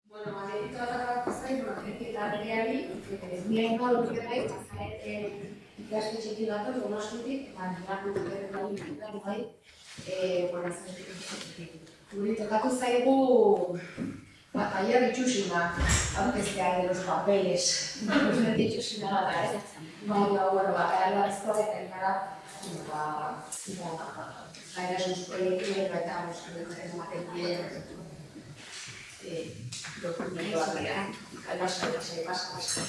Bueno, Margarita bat zain, eta berriari, nire modu dugu ikastetxetik dator, Donostiatik, eta nire modu bai, guri tokatu zaigu taller itxusina, aurkeztea de los papeles, itxusina da, gara ezkoetan gara, gaira sus proiektuek eta ematen dien dokumentuak dira, kalbasa, pasa.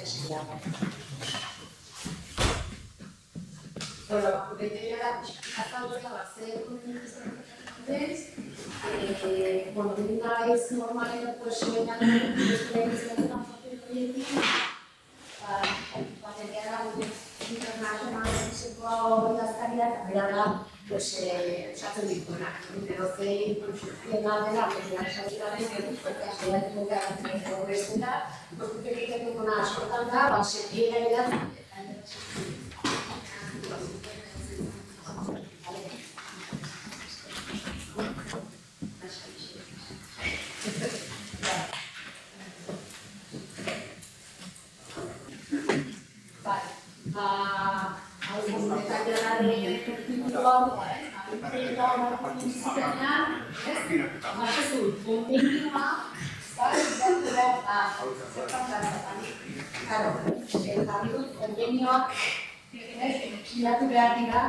Bueno, beteera azalduta bat zer bueno, nina ez normalena, pues, bateria internazionalizeko idazkaria, eta bera da, osatzen dituenak. Edozei, dena dela, askotan da, sekiera idatzen. Konbenioak sinatu behar dira,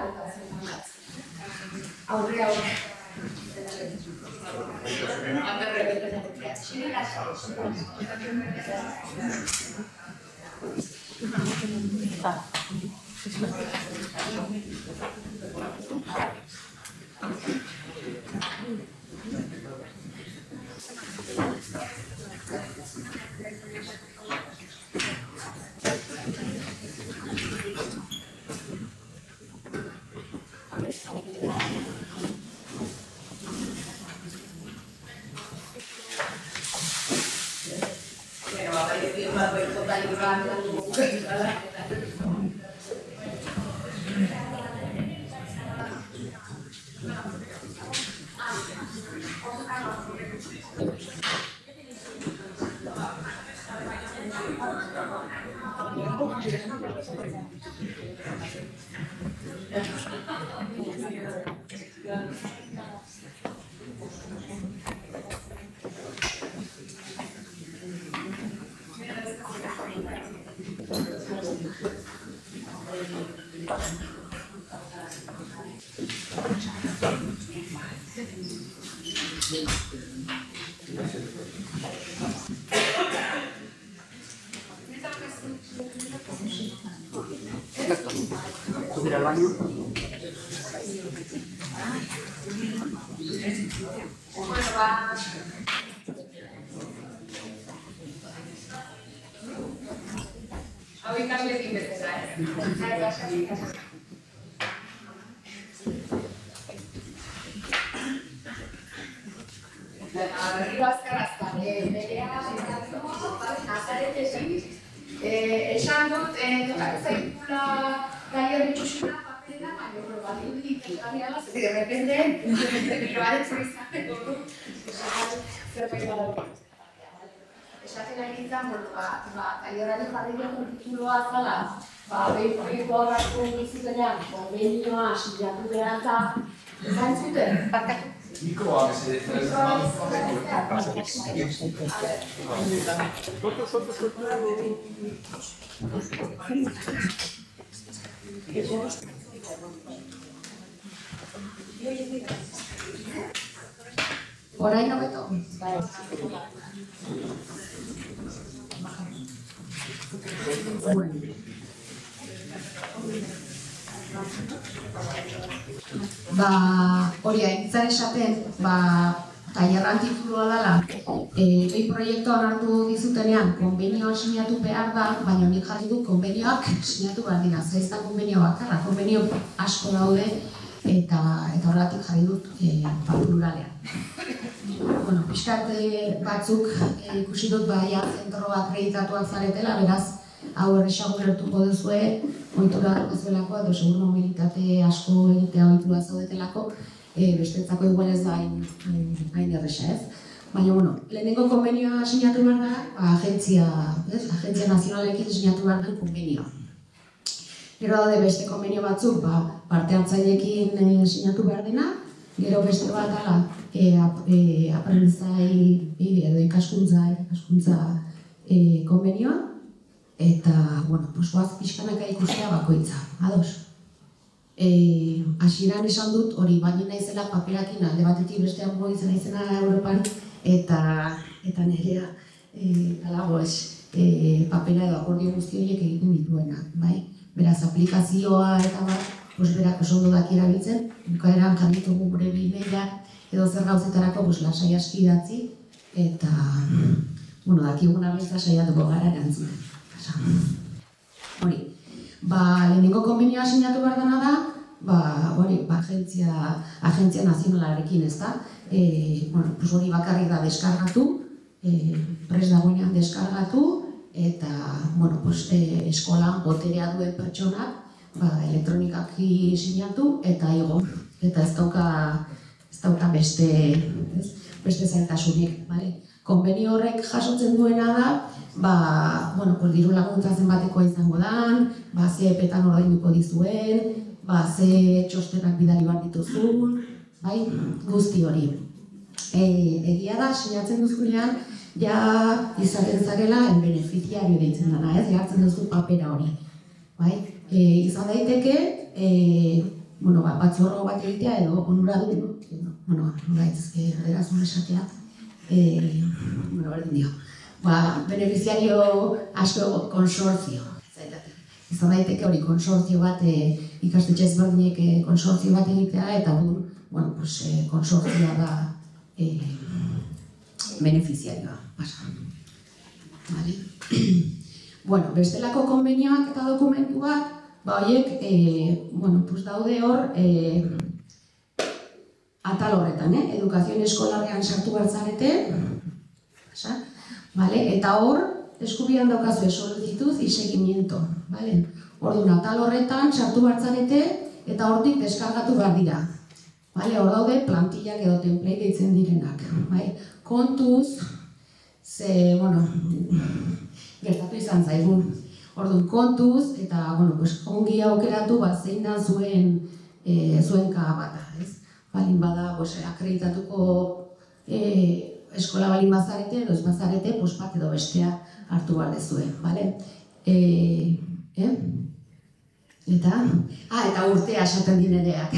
aurre. ¿Puedo ir al baño? Hau ikasleekin bezala, Berriro azkar, esan dut, zaitula taller itxusina papelena, baina bat ikergarria da, de repente, biroaretzu izateko du, zerbait badago. Esaten ari izan, tallerari jarri dugu tituloa zala, behin proiektu horrako bizutenean, konbenioa sinatu behar eta esan zuten, barkatu. Mikroa, Orain hobeto? Hori haintzan esaten, tailerran titulua dela, behin proiektuan hartu dizutenean konbenioa sinatu behar da, baina nik jarri du konbenioak sinatu behar dira, ez da konbenio bakarra, konbenio asko daude eta horregatik jarri dut pluralean. Bueno, pixkat batzuk ikusi dut zentroa akreditatuak zaretela, beraz, hau erresago gertuko duzue, ohitura duzuelako, edo seguru mobilitate asko egitea ohitura zaudetelako, bestetzako igual ez da hain erresa ez. Baina, lehenengo konbenioa sinatu behar da, agentzia nazionalekin sinatu behar den konbenioa. Gero daude beste konbenio batzuk, parte hartzaileekin sinatu behar dena, gero beste bat dela aprendizaje edo ikaskuntza konbenioa, eta, goaz pixkanaka ikustea bakoitza, ados. Hasieran esan dut hori baina naizela paperakin alde batetik bestean mugitzen naizena Europan eta nerea alago papera edo akordio guzti horiek egiten dituena, bai? Beraz, aplikazioa eta berak oso ondo daki erabiltzen, bukaeran jarritugu gure e-mailak edo zer gauzetarako lasai aski idatzi eta dakiguna bezala saiatuko gara erantzun. Hori. Lehenengo konbenioa sinatu behar dena da, agentzia nazionalarekin, ez da? Hori bakarrik da deskargatu, prest dagoenean deskargatu, eta eskolan boterea duen pertsonak elektronikaki sinatu eta igo. Eta ez dauka beste zailtasunik. Konbenio horrek jasotzen duena da, diru laguntza zenbatekoa izango dan, ze epetan ordainduko dizuen, ze txostenak bidali behar dituzun, guzti hori. Egia da, sinatzen duzunean, ja izaten zarela beneficiario deitzen dena, jartzen duzu papera hori. Izan daiteke, batzorro bat egitea edo onuradun, erazun esatea, berdin dio. Beneficiario asko konsortzio. Izan daiteke hori konsortzio bat, ikastetxe ezberdinek konsortzio bat egitea, eta konsortzioa da beneficiarioa. Bestelako konbenioak eta dokumentuak, horiek daude hor atal horretan, edukazioen eskolarrean sartu behar zarete, eta hor, eskubidean daukazue solicituz y seguimiento. Orduan, atal horretan sartu behar zarete eta hortik deskargatu behar dira. Hor daude plantillak edo template deitzen direnak. Kontuz, gertatu izan zaigun. Orduan, kontuz eta ongi aukeratu zein da zuen kabata. Balin bada akreditatuko eskola balin bazarete edo ez bazarete, bat edo bestea hartu behar dezue. Eta urtea esaten dinereak.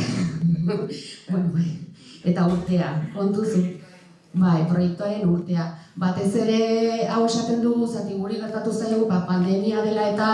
Eta urtea, kontuzu. Proiektuaren urtea. Batez ere hau esaten dugu, zati guri gertatu zaigu, pandemia dela eta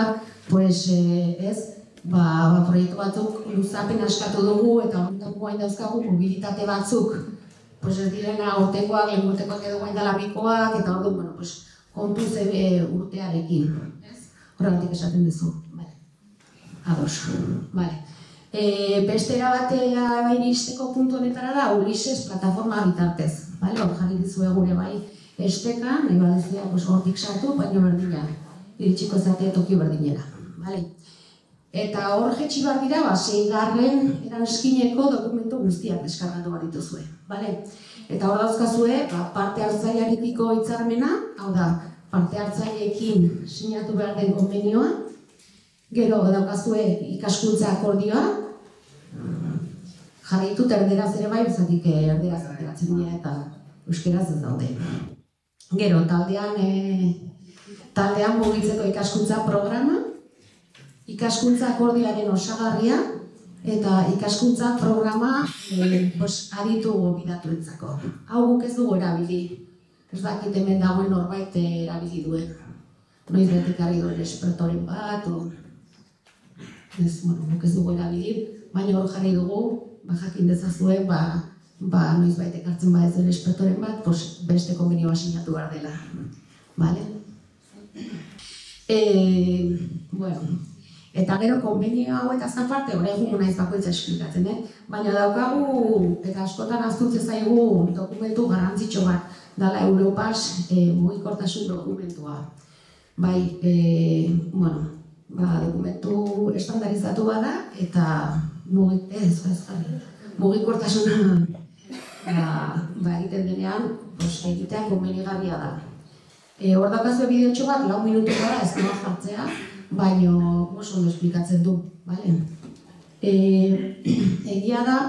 proiektu batzuk luzapen askatu dugu eta honetan guain dauzkagu mobilitate batzuk. Ez direna urtekoak, lehen urtekoak edo guain dela bikoak, eta orduan, kontuz urtearekin. Horregatik esaten duzu. Ados. Beste erabatea iristeko puntu honetara da Ulises plataforma bitartez. Hor jarri dizue gure estekan, nahi badezia hortik sartu, baina berdina. Iritsiko zate toki berdinera. Eta hor jetxi behar dira, 6. eranskineko dokumentu guztiak deskargatu behar dituzue. Eta hor dauzkazue, parte hartzailearekiko hitzarmena, hau da, parte hartzaileekin sinatu behar den konbenioa, gero daukazue ikaskuntza akordioa, jarritut erderaz ere bai, bezatik erderaz ateratzen dira eta euskeraz ez daude. Gero, taldean mugitzeko ikaskuntza programa, ikaskuntza akordioaren osagarria eta ikaskuntza programa aditu gobidatuentzako. Hau guk ez dugu erabili. Ez dakit hemen dagoen norbait erabili duen. Noiz betekarri duen espertoren bat, guk ez dugu erabili, baina hor jarri dugu, jakin dezazue, noiz baitek hartzen badez duen espertoren bat, beste konbenioa sinatu behar dela. Eta gero konbenio hau eta zanparte, hori egun naiz bakoitza esplikatzen, baina daukagu, eta askotan aztutze zaigu dokumentu garrantzitsu bat, dala Europas mugikortasun dokumentua. Dokumentu estandarizatu bada, eta mugikortasuna egiten denean, egitea komenigarria da. Hor dakazue bideotxo bat, 4 minutu gara, ez dira jartzea, baina oso ondo esplikatzen du. Egia da,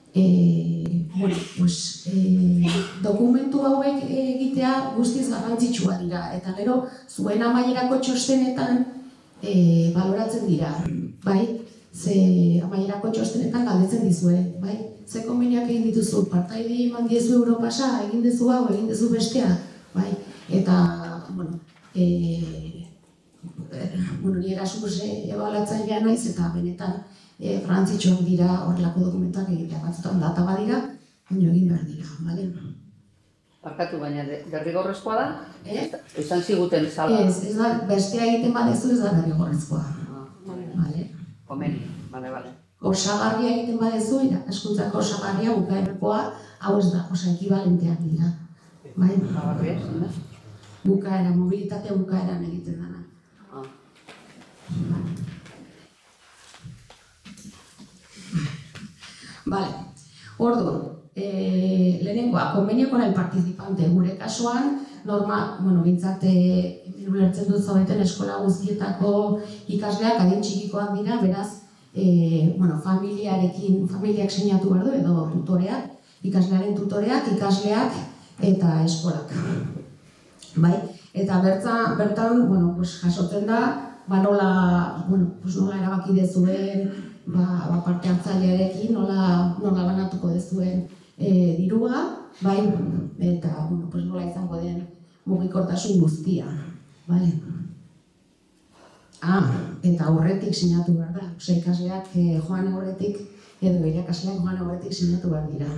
dokumentu hauek egitea guztiz garrantzitsua dira, eta gero zuen amaierako txostenetan baloratzen dira, ze amaierako txostenetan galdetzen dizue, ze konbenioak egin dituzu, partaide eman diezu Europasa, egin dezu hau, egin dezu bestea, eta, ni Erasmus ebalatzailea naiz, eta benetan frantzitxoak dira horrelako dokumentuak egitea, batzutan data badira, baina egin behar dira, Barkatu, baina derrigorrezkoa da? Esan ziguten zala? Ez da, bestea egiten badezu ez da derrigorrezkoa. Komeni, bale. Osagarria egiten badezu, irakaskuntzako osagarria bukaerakoa, hau ez da, ekibalenteak dira. Osagarria, zinez? Bukaera, mobilitate bukaeran egiten dena. Orduan, lehenengoa, convenio con el participante. Gure kasuan, bintzat, ulertzen dut zaudeten eskola guztietako ikasleak adin txikikoak dira, beraz, familiak sinatu behar du, edo tutoreak, ikaslearen tutoreak, ikasleak eta eskolak. Eta bertan, jasotzen da, nola erabaki dezuen parte hartzailearekin, nola banatuko dezuen dirua, eta nola izango den mugikortasun guztia. Eta aurretik sinatu behar da, ikasleak joan aurretik, edo irakasleak joan aurretik sinatu behar dira.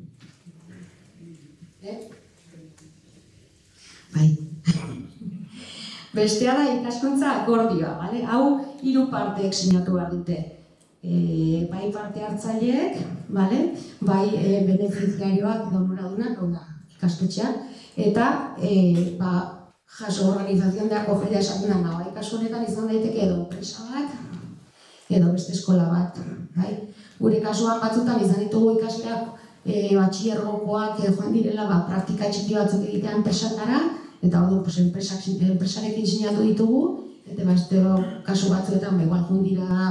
Bestea da ikaskuntza akordioa, hau 3 parteek sinatu behar dute. Bai parte hartzaileek, bai benefiziarioak edo onuradunak, ikastetxeak, eta organizazion de acogida esaten da, kasu honetan izan daiteke edo enpresa bat, edo beste eskola bat. Gure kasuan batzutan izan ditugu ikasleak batxillergokoak joan direla praktika txiki batzuk egitean enpresatara, eta enpresarekin sinatu ditugu, eta kasu batzuetan joan dira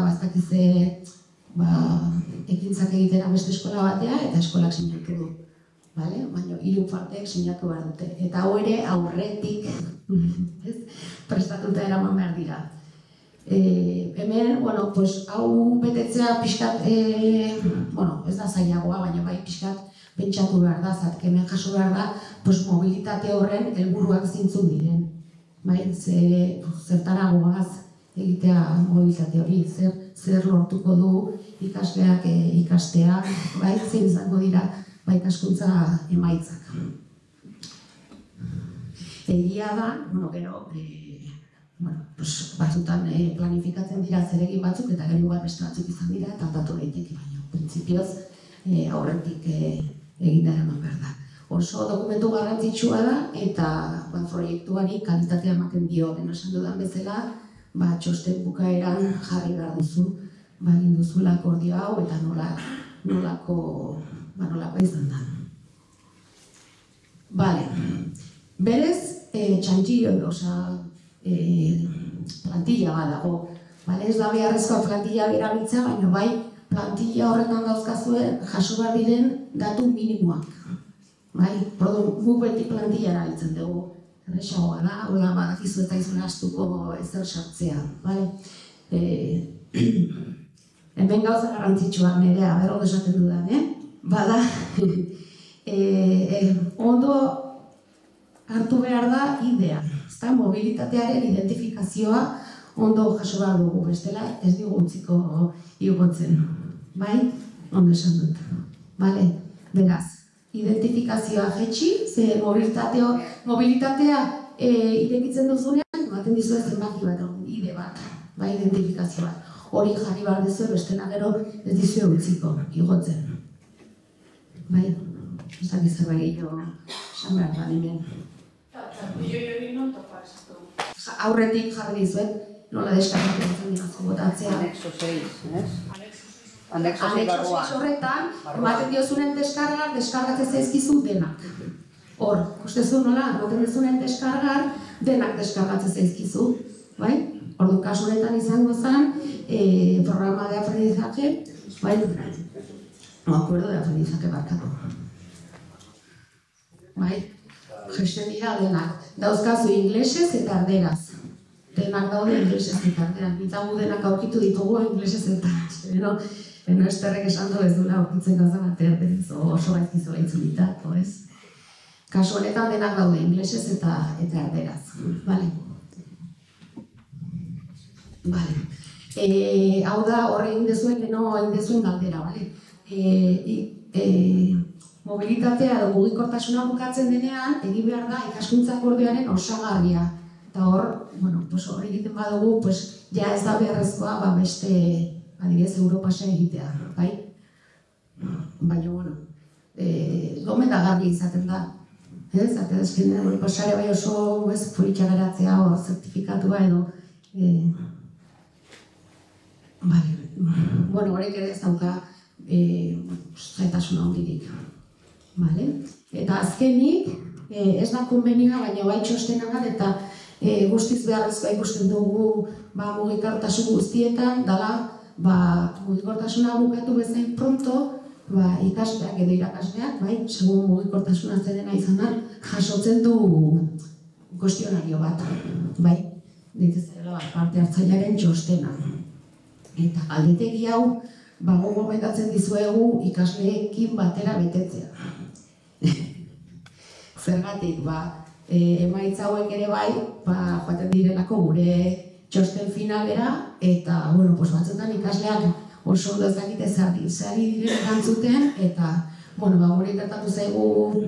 ekintzak egitera beste eskola batea, eta eskolak sinatu du. Baina 3 parteek sinatu behar dute. Eta hau ere aurretik prestatuta eraman behar dira. Hemen, hau betetzea pixkat, ez da zailagoa, baina bai pixkat pentsatu behar da, hemen jaso behar da, mobilitate horren helburuak zintzuk diren. Zertara goaz egitea mobilitate hori, zer lortuko du ikasleak ikastea, zein izango dira ikaskuntza emaitzak. Egia da, gero, batzutan planifikatzen dira zeregin batzuk, eta gero beste batzuk izan dira, eta aldatu daiteke, baina printzipioz aurretik egin dara eman behar da. Oso dokumentu garrantzitsua da, eta proiektuari kalitatea ematen dio, esan dudan bezala, txosten bukaeran jarri behar duzu, egin duzula akordio hau, eta nolako izan da. Berez, txantxillo, plantilla bat dago. Ez da beharrezkoa plantilla berabiltzea, baina bai plantilla horretan dauzkazue jaso behar diren datu minimoak. Guk beti plantilla erabiltzen dugu. Erresagoa da, hola badakizu eta izun astuko ezer sartzea. Hemen gauza garrantzitsua nerea, berro esaten dudan, bada, ondo hartu behar da idea. Mobilitatearen identifikazioa ondo jaso behar dugu, bestela ez dugu utziko igotzen. Ondo esan dut. Beraz, identifikazioa jetxi, ze mobilitatea irekitzen duzunean, ematen dizu ez zenbaki bat, ide bat, identifikazioa. Hori jarri behar dezu, bestela gero ez dizu utziko igotzen. Ez da gizar gehiago esan behar da hemen. Aurretik jarri dizuet, nola deskargatzen dira botatzea. Anexo 6, ez? Anexo 6 Anexo 6 horretan, ematen diozunen deskargatzen zaizkizu denak. Hor, ustezu nola, ematen diozunen denak deskargatzen zaizkizu, bai? Orduan, kasu honetan izango zen, programa de aprendizaje, bai? No, acuerdo de aprendizaje barkatu. Bai? Gesten dira denak. Dauzkazu inglesez eta erderaz. Denak daude inglesez eta erderaz. Bitagu denak aurkitu ditugu inglesez eta Eno esterrek esan du ez duela aurkitzen gauza bat erderaz. Oso gaizkizola itzulitako, ez? Kasu honetan denak daude inglesez eta erderaz. Bale? Bale. Hau da horre egin dezuen, egin dezuen galdera, bale? Mobilitatea edo mugikortasuna bukatzen denean, egin behar da ikaskuntza akordeoaren osagarria. Eta hor, hori egiten badugu, ja ez da beharrezkoa beste, adibidez, Europasa egitea, bai? Baina, gomendagarria izaten da. Ez, eta ezkenean Europasare bai oso politxa geratzea o zertifikatua edo. Horrek ere ez dauka zaitasuna hondirik. Eta azkenik, ez da konbenioa, baina bai txostena bat, eta guztiz beharrezkoa ikusten dugu mugikortasun guztietan, dala mugikortasuna bukatu bezain pronto, ikasleak edo irakasleak, segun mugikortasuna zerena izanak, jasotzen du kuestionario bat, dituzela parte hartzailearen txostena. Eta galdetegi hau, gomendatzen dizuegu ikasleekin batera betetzea. Zergatik, emaitza hauek ere bai, joaten direlako gure txosten finalera, eta, batzutan ikasleak oso ondo ez dakite zari diren erantzuten, eta, gure gertatu zaigu,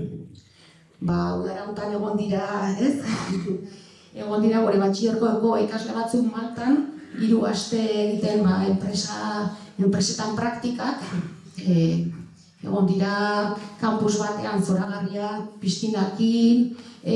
udara honetan egon dira, ez? Egon dira gure batxilergoko ikasle batzuk Maltan, 3 aste egiten enpresetan praktikak, egon dira kampus batean zoragarria, piztinakin,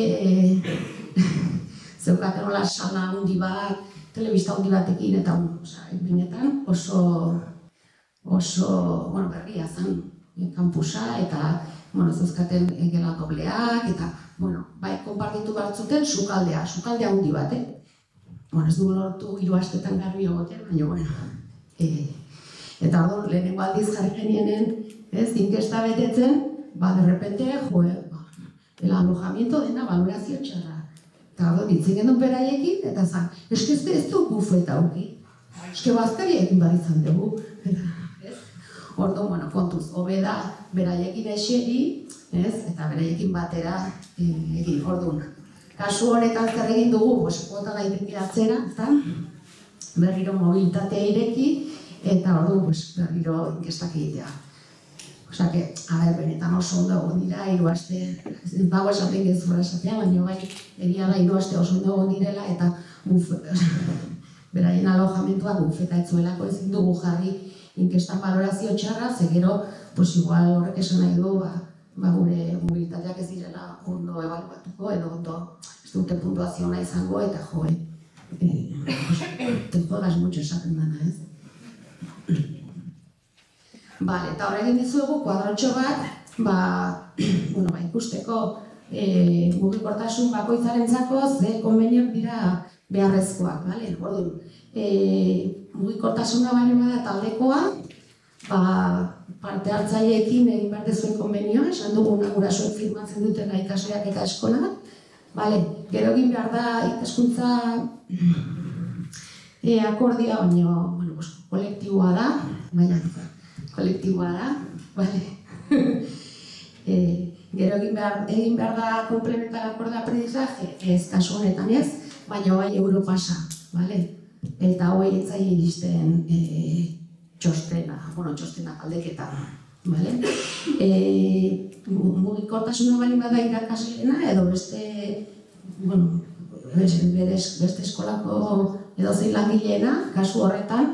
zeukaten hola sala handi bat, telebista handi batekin, eta benetan oso berria zen kampusa, eta zeuzkaten gela dobleak, eta konpartitu batzuten sukalde handi bat, ez dugu lortu 3 astetan garbi egoten, baina, eta orduan, lehenengo aldiz jarri genienen, inkesta betetzen, de repente, el alojamiento dena valorazio txarra. Eta orduan, ditzen genuen beraiekin, eta zan, eske ez du bufeta auki, eske bazkariekin baditzen dugu. Orduan, kontuz, hobe da beraiekin eseri, eta beraiekin batera egin, orduan. Kasu honetan zer egin dugu, kuota daiteke atzera, berriro mobilitatea ireki, eta orduan berriro inkestak egitea. Osake, benetan oso ondo egon dira, 3 aste, ez dago esaten gezurra esatea, baina bai, egia da 3 aste oso ondo egon direla, eta beraien alojamentua bufeta etzuelako ezin dugu jarri inkestan valorazio txarra, ze gero, igual horrek esan nahi du, gure mobilitateak ez direla ondo ebaluatuko, edo ondo ez dute puntuaziona izango, eta te jodas mucho esaten dana, ez? Eta horregin dizuegu, kuadrotxo bat, ikusteko mugikortasun bakoitzarentzako ze konbenioak dira beharrezkoak, orduan, mugikortasuna bada taldekoa, parte hartzaileekin egin behar dezuen konbenioa, esan dugu gurasoek firmatzen dutena ikasleak eta eskolak, gero egin behar da ikaskuntza akordioa, baina kolektiboa da, gero egin behar da komplementar akorde aprendizaje, ez kasu honetan ez, baina bai Europasa, eta hoi etzaile iristen txostena aldeketa, mugikortasuna balin bada irakasleena, edo beste eskolako edo zein langileena, kasu horretan,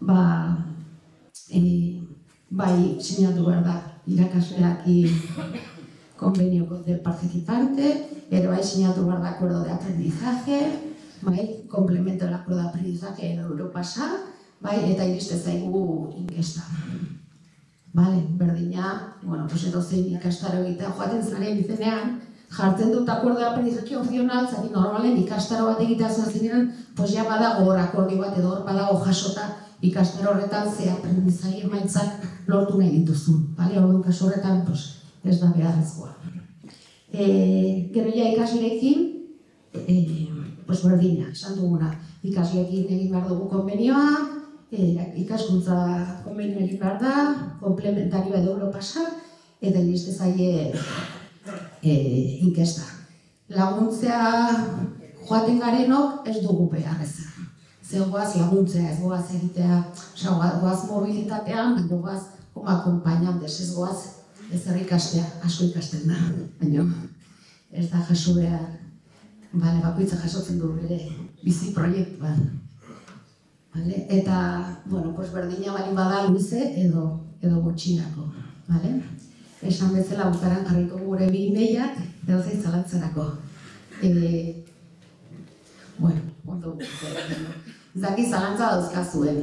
bai sinatu behar da irakasleakin convenio del participante, pero bai sinatu behar da acuerdo de aprendizaje, complemento del acuerdo de aprendizaje edo Europasa, bai, eta iriste zaigu inkesta. Bale, berdina, bueno, pues edozein ikastaro egitea joaten zaren izenean, jartzen dut acuerdo de aprendizaje opcional, zati normalen ikastaro bat egitea zuazenean, pues ja badago hor akordio bat edo hor badago jasota ikastaro horretan ze aprendizaje emaitzak lortu nahi dituzun. Bale, orduan kasu horretan, pues, ez da beharrezkoa. Gero ja ikasleekin, pues berdina, esan duguna, ikasleekin egin behar dugu konbenioa, ikaskuntza konbenio egin behar da, komplementarioa edo Europasa, eta iriste zaie inkesta. Laguntzea joaten garenok ez dugu behar ezer. Zer goaz laguntzea, ez goaz egitea, goaz mobilitatean, goaz akompainantes, ez goaz ezer ikastea, asko ikasten da, baina ez da jaso behar, bakoitza jasotzen du bere bizi proiektuan. Eta, bueno, berdina bali bada luze edo gutxinako. Esan bezala bukaran jarriko gure bi ideiak edo zein zalantzarako. Bueno, ondo zaki zalantza dauzkazuen.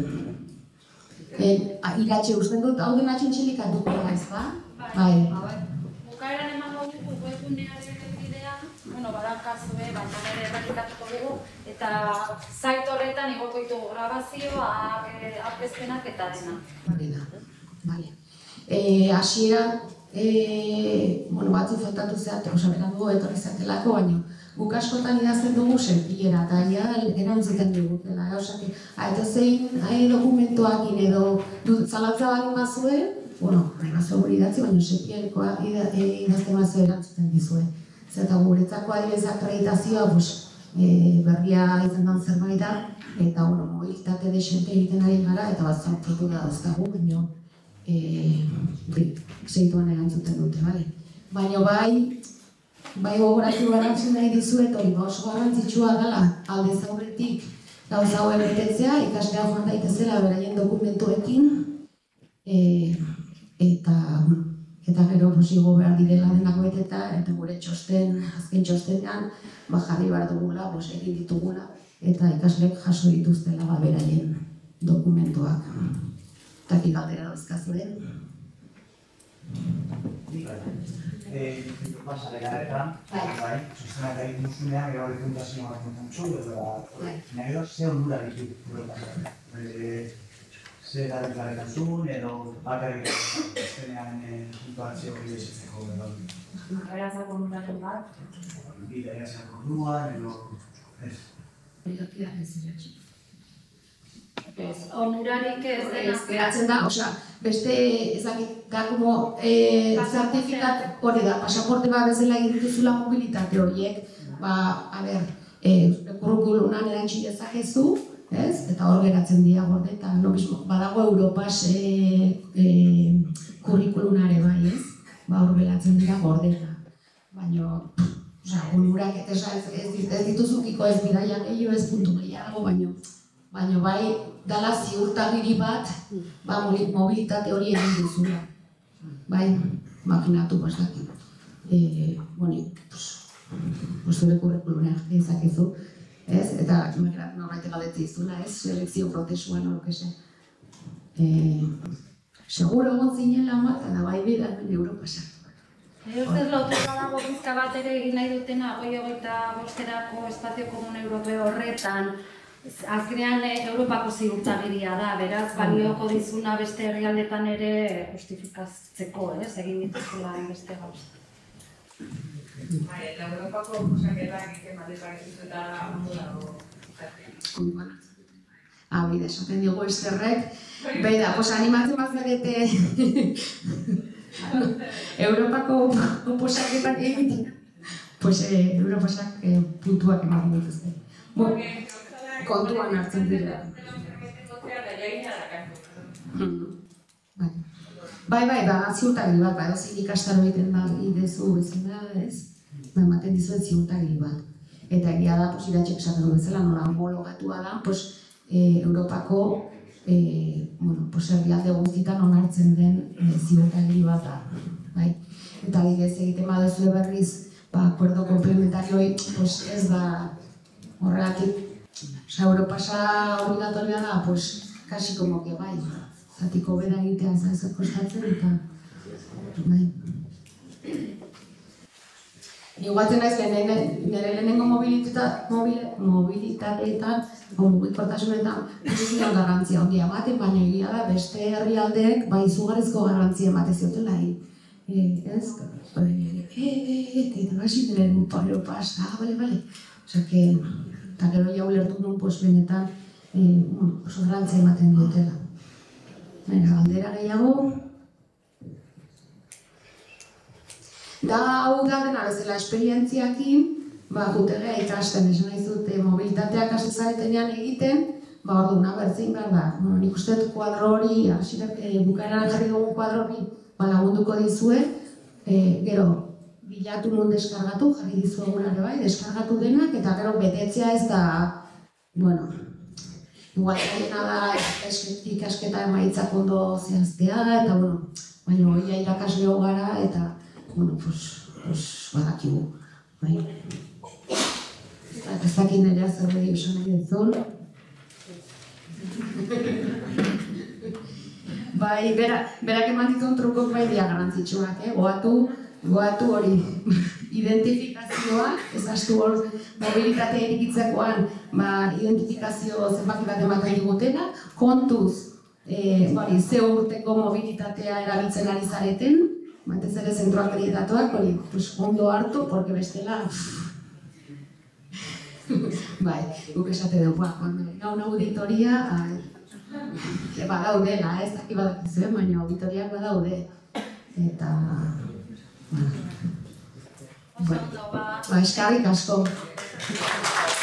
Iratxe usten dut, hau dena txintxilik atuko da, ez ba? Bai. Bukaeran emango dugu webgunearen bidea, badakazue, baina nire errepikatuko dugu, eta zait horretan igoko ditugu grabazioa, aurkezpenak eta dena. Bale. Hasieran, batzu faltatu zeat, berandu etorri zatelako, baina guk askotan idazten dugu senpilera, eta erantzuten dugu. Eta zein dokumentuakin edo zalantza bali mazuen, nahi mazue guri idatzi, baina senpilekoa idazten mazue erantzuten dizue. Zerta guretzako adibidez akreditazioa berria izan den zerbait da, eta mobilitate desente egiten ari gara, eta bat zartutu da dauzkagu, baina segituan erantzuten dute, baina bai gogoratu garantzun nahi dizuet, hori oso garrantzitsua dela aldez aurretik gauza hauen betetzea, ikaslea joan daitezela beraien dokumentuekin, eta gero igo behar direla denak beteta, eta gure azken txostenean jarri behar dugula, egin ditugula, eta ikasleek jaso dituztela beraien dokumentuak. Taki galdera dauzkazuen. Pasare garretan, sustenak egin duzunean, gero horizontazioa bat kontantzu, nahi da ze ondura ditu. Ze garretan zuen, edo bakarrik azkenean puntuazio hori esitzeko edo. Erazako onduraren bat. Erazako onduan, edo ez. Onurarik ez dena. Geratzen da, beste gakumo zertifikat hori da, pasaporte bat bezala egin dituzula mobilitate horiek, kurrikulunan erantzi dezakezu, eta hor geratzen dira gorde, eta badago Europas kurrikulunare bai, hor geratzen dira gordeta. Baina, onurak ez dituzukiko ez bidaian gehiago, ez puntu gehiago, baina bai dala ziurtagiri bat mobilitate hori egin duzula. Bai, makinatu bastakit. Zure kurrikulunea dezakezu. Eta norbait galdetzi izula, selekzio prozesuan horkese. Seguro egon zinela maten, bai bidan Europasak. Ustez lotuta dago bizka bat ere egin nahi dutena 2025 espazio komun europeo horretan. Azkenean Europako ziurtagiria da, beraz, balioko dizuna beste herrialdetan ere justifikatzeko, egin dituzula beste gauza. Eta Europako oposaketak egiten batetak eta ondo dago. Bida, esaten digu esterrek, beida, animatzen bazarete Europako oposaketak egiten, Europasak puntuak ematen dituzte. Kontuan hartzen dira. Bai, ziurtagiri bat, edozein ikastaro egiten idezu bezala, ematen dizuen ziurtagiri bat. Eta egia da, iratxek esaten du bezala, nola homologatua da, Europako herrialde guztietan onartzen den ziurtagiri bat da. Eta adibidez egiten baduzue berriz, acuerdo komplementarioi ez da horregatik. Europasa obligatoria da, kasi como que bai, zatiko bera egitea ez kostatzen eta bai. Igualtzen naiz, nire lehenengo mobilitateetan, mugikortasunetan, ez zion garrantzia ondia ematen, baina egia da beste herrialdeek bai izugarrizko garrantzia emate ziotela. Ez? Eta hasi diren palo pasta, bale. Osa que, eta gero jau lertu nuen, pues benetan, oso garrantzia ematen diotela. Baina, galdera gehiago. Da, hau da dena bezala esperientziakin, jutegea ikasten, esan nahi zut, mobilitateak hasi zaretenean egiten, orduan, bertzein behar da. Nik uste dut kuadro hori, bukaeran jarri dugun kuadro hori lagunduko dizue, gero, bilatu nun deskargatu, jarri dizuegun ere bai, deskargatu denak, eta gero betetzea ez da, bueno, igual dena da ikasketa emaitzak ondo zehaztea, eta bueno, baina hori irakasleo gara, eta bueno, pues badakigu, bai. Ez dakit nerea zerbait esan nahi duzun. Bai, berak eman dituen trukok bai dia garrantzitsuak, goatu hori identifikazioa, ez hastu hor mobilitatea erikitzekoan identifikazio zenbaki bat ematen digutena, kontuz ze urteko mobilitatea erabiltzen ari zareten, batez ere zentro akreditatuak, hori ondo hartu, porque bestela... Bai, guk esate dugu, gaun auditoria, badaudela, ez daki badakizuen, baina auditoriak badaude. Eta... Eskerrik asko.